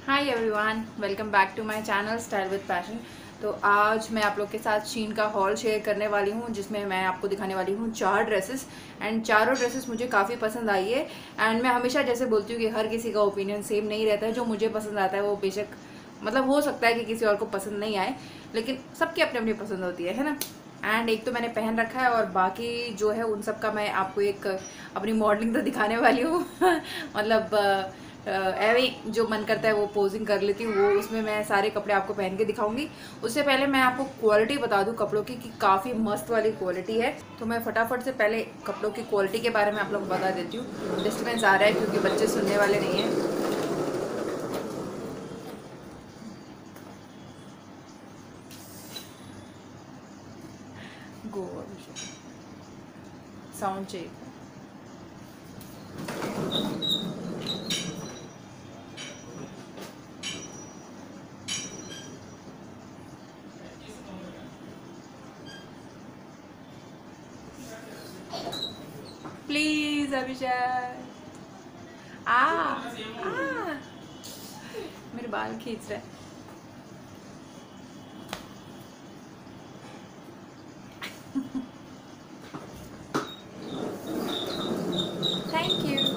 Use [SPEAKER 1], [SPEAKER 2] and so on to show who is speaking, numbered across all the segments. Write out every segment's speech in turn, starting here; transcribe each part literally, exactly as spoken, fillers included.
[SPEAKER 1] Hi everyone, welcome back to my channel style with passion. तो आज मैं आप लोग के साथ शीन का हॉल शेयर करने वाली हूँ, जिसमें मैं आपको दिखाने वाली हूँ चार ड्रेसेस। एंड चारों ड्रेसेस मुझे काफ़ी पसंद आई है। एंड मैं हमेशा जैसे बोलती हूँ कि हर किसी का ओपिनियन सेम नहीं रहता है। जो मुझे पसंद आता है वो बेशक मतलब हो सकता है कि किसी और को पसंद नहीं आए, लेकिन सबकी अपनी अपनी पसंद होती है है ना। एंड एक तो मैंने पहन रखा है और बाकी जो है उन सब का मैं आपको एक अपनी मॉडलिंग तो दिखाने वाली हूँ मतलब एवे जो मन करता है वो पोजिंग कर लेती हूँ, वो उसमें मैं सारे कपड़े आपको पहन के दिखाऊंगी। उससे पहले मैं आपको क्वालिटी बता दूँ कपड़ों की कि काफ़ी मस्त वाली क्वालिटी है। तो मैं फटाफट से पहले कपड़ों की क्वालिटी के बारे में आप लोग को बता देती हूँ। डिस्टर्बेंस आ रहा है क्योंकि बच्चे सुनने वाले नहीं हैं। गो साउंड चाहिए। प्लीज अभिषेक आ आ मेरे बाल खींच रहे हैं। Thank you.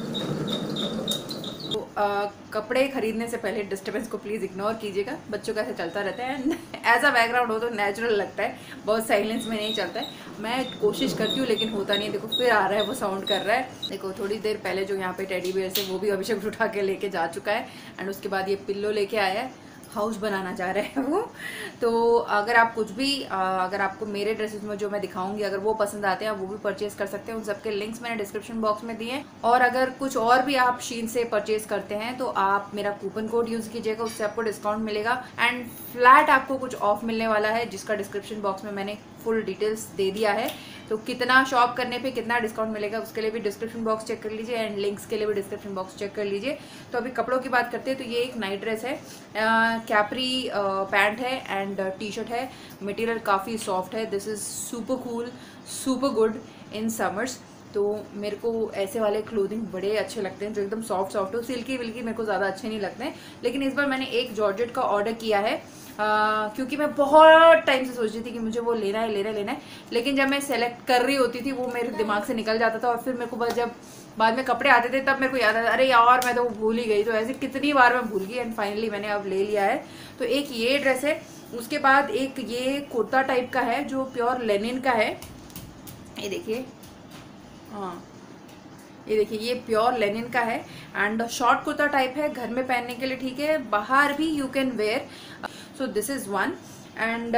[SPEAKER 1] तो uh, कपड़े खरीदने से पहले डिस्टर्बेंस को प्लीज़ इग्नोर कीजिएगा। बच्चों का ऐसे चलता रहता है एंड एज अ बैकग्राउंड हो तो नेचुरल लगता है, बहुत साइलेंस में नहीं चलता है। मैं कोशिश करती हूँ लेकिन होता नहीं है। देखो फिर आ रहा है वो साउंड कर रहा है। देखो थोड़ी देर पहले जो यहाँ पे टेडी बियर से वो भी अभिषेक उठा के लेके जा चुका है। एंड उसके बाद ये पिल्लो लेके आया है, हाउस बनाना चाह रहे हैं वो। तो अगर आप कुछ भी अगर आपको मेरे ड्रेसेस में जो मैं दिखाऊंगी अगर वो पसंद आते हैं, वो भी परचेज कर सकते हैं। उन सबके लिंक्स मैंने डिस्क्रिप्शन बॉक्स में दिए हैं। और अगर कुछ और भी आप शीन से परचेज करते हैं तो आप मेरा कूपन कोड यूज कीजिएगा, उससे आपको डिस्काउंट मिलेगा। एंड फ्लैट आपको कुछ ऑफ मिलने वाला है, जिसका डिस्क्रिप्शन बॉक्स में मैंने फुल डिटेल्स दे दिया है। तो कितना शॉप करने पे कितना डिस्काउंट मिलेगा उसके लिए भी डिस्क्रिप्शन बॉक्स चेक कर लीजिए, एंड लिंक्स के लिए भी डिस्क्रिप्शन बॉक्स चेक कर लीजिए। तो अभी कपड़ों की बात करते हैं। तो ये एक नाइट ड्रेस है, कैपरी पैंट है एंड टी शर्ट है। मटेरियल काफ़ी सॉफ्ट है। This is super cool, super good in summers. तो मेरे को ऐसे वाले क्लोथिंग बड़े अच्छे लगते हैं जो एकदम सॉफ्ट सॉफ्ट हो। सिल्की विल्की मेरे को ज़्यादा अच्छे नहीं लगते हैं, लेकिन इस बार मैंने एक जॉर्जेट का ऑर्डर किया है। Uh, क्योंकि मैं बहुत टाइम से सोच रही थी कि मुझे वो लेना है लेना है लेना है, लेकिन जब मैं सेलेक्ट कर रही होती थी वो मेरे दिमाग से निकल जाता था। और फिर मेरे को बस जब बाद में कपड़े आते थे तब मेरे को याद आता अरे यार मैं तो वो भूल ही गई। तो ऐसे कितनी बार मैं भूल गई एंड फाइनली मैंने अब ले लिया है। तो एक ये ड्रेस है, उसके बाद एक ये कुर्ता टाइप का है जो प्योर लेनिन का है। ये देखिए, हाँ ये देखिए ये प्योर लेनिन का है एंड शॉर्ट कुर्ता टाइप है, घर में पहनने के लिए ठीक है, बाहर भी you can wear. So this is one. And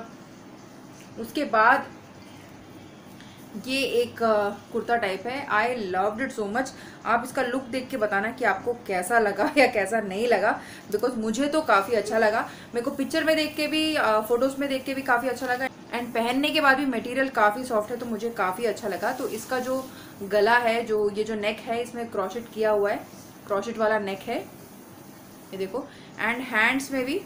[SPEAKER 1] उसके बाद ये एक कुर्ता टाइप है। I loved it so much. आप इसका लुक देख के बताना कि आपको कैसा लगा या कैसा नहीं लगा, बिकॉज मुझे तो काफ़ी अच्छा लगा। मेरे को पिक्चर में देख के भी फोटोज में देख के भी काफ़ी अच्छा लगा एंड पहनने के बाद भी मटेरियल काफ़ी सॉफ्ट है, तो मुझे काफ़ी अच्छा लगा। तो इसका जो गला है, जो ये जो नेक है, इसमें क्रॉशेट किया हुआ है, क्रॉशेट वाला नेक है ये देखो। एंड हैंड्स में भी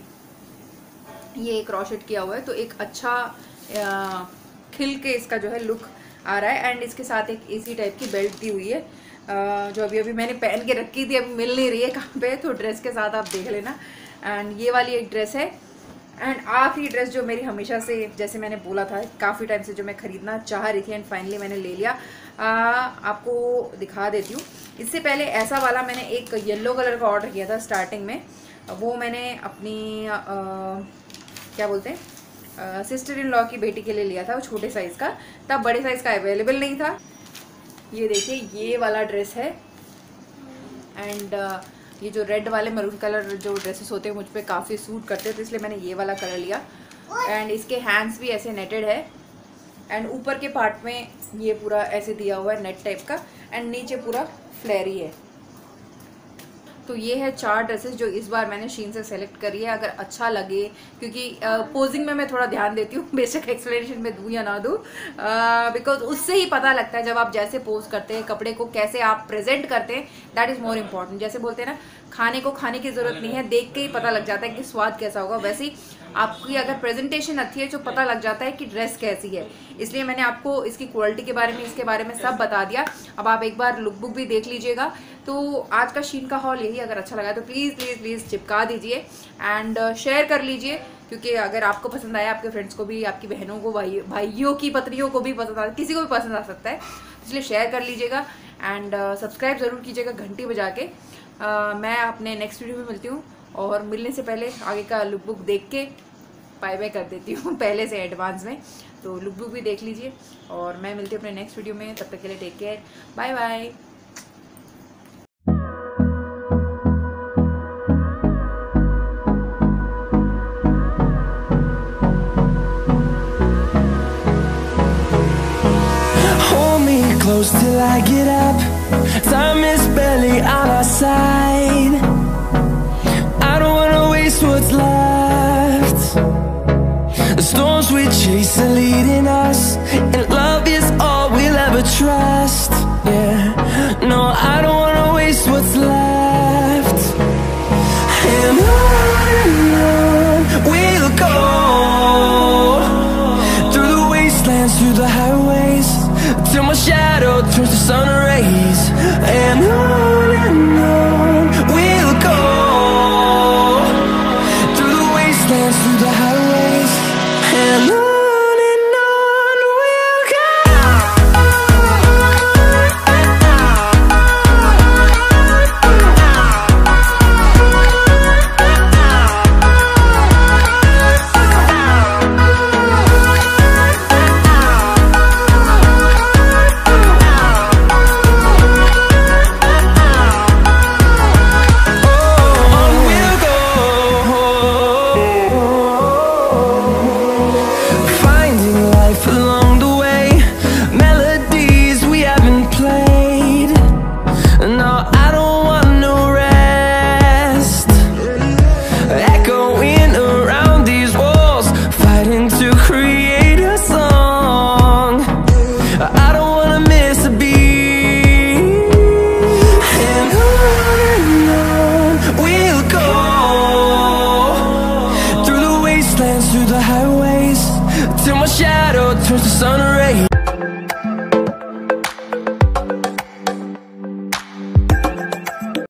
[SPEAKER 1] ये क्रॉशेट किया हुआ है, तो एक अच्छा आ, खिल के इसका जो है लुक आ रहा है। एंड इसके साथ एक एसी टाइप की बेल्ट दी हुई है, आ, जो अभी अभी मैंने पहन के रखी थी, अभी मिल नहीं रही है कहाँ पे, तो ड्रेस के साथ आप देख लेना। एंड ये वाली एक ड्रेस है। एंड आखिरी ड्रेस जो मेरी हमेशा से, जैसे मैंने बोला था काफ़ी टाइम से जो मैं खरीदना चाह रही थी एंड फाइनली मैंने ले लिया, आ, आपको दिखा देती हूँ। इससे पहले ऐसा वाला मैंने एक येलो कलर का ऑर्डर किया था स्टार्टिंग में। वो मैंने अपनी आ, क्या बोलते हैं सिस्टर इन लॉ की बेटी के लिए लिया था, वो छोटे साइज़ का, तब बड़े साइज़ का अवेलेबल नहीं था। ये देखिए ये वाला ड्रेस है। एंड uh, ये जो रेड वाले मरून कलर जो ड्रेसेस होते हैं मुझ पे काफ़ी सूट करते हैं, तो इसलिए मैंने ये वाला कलर लिया। एंड इसके हैंड्स भी ऐसे नेटेड है एंड ऊपर के पार्ट में ये पूरा ऐसे दिया हुआ है नेट टाइप का, एंड नीचे पूरा फ्लैरी है। तो ये है चार ड्रेसेस जो इस बार मैंने शीन से सेलेक्ट करी है। अगर अच्छा लगे, क्योंकि पोजिंग में मैं थोड़ा ध्यान देती हूँ, बेशक एक्सप्लेनेशन में दूँ या ना दूँ, बिकॉज उससे ही पता लगता है जब आप जैसे पोज करते हैं, कपड़े को कैसे आप प्रेजेंट करते हैं, दैट इज़ मोर इम्पॉर्टेंट। जैसे बोलते हैं ना, खाने को खाने की ज़रूरत नहीं है, देख के ही पता लग जाता है कि स्वाद कैसा होगा। वैसे ही आपकी अगर प्रेजेंटेशन अच्छी है तो पता लग जाता है कि ड्रेस कैसी है। इसलिए मैंने आपको इसकी क्वालिटी के बारे में, इसके बारे में सब बता दिया। अब आप एक बार लुक बुक भी देख लीजिएगा। तो आज का शीन का हॉल यही, अगर अच्छा लगा तो प्लीज़ प्लीज़ प्लीज़ चिपका दीजिए एंड शेयर कर लीजिए, क्योंकि अगर आपको पसंद आया, आपके फ्रेंड्स को भी, आपकी बहनों को, भाई भाइयों की पत्नियों को भी पसंद आ, किसी को भी पसंद आ सकता है, इसलिए शेयर कर लीजिएगा एंड सब्सक्राइब ज़रूर कीजिएगा घंटी बजा के। uh, मैं अपने नेक्स्ट वीडियो में मिलती हूँ, और मिलने से पहले आगे का लुक बुक देख के बाय बाय कर देती हूँ पहले से एडवांस में। तो लुक बुक भी देख लीजिए और मैं मिलती हूँ अपने नेक्स्ट वीडियो में। तब तक के लिए take care, bye bye.
[SPEAKER 2] Close till I get up, time is barely on our side. I don't wanna waste what's left. The storms we chase are leading us, and love is all we'll ever trust. Yeah, no, I don't wanna waste what's left. And on and on we'll go, through the wastelands, through the highways, till my shadow turns to sun rays. And on and on we'll go, through the wastelands, through the highways, and on. Through the highways, till my shadow turns to sun rays.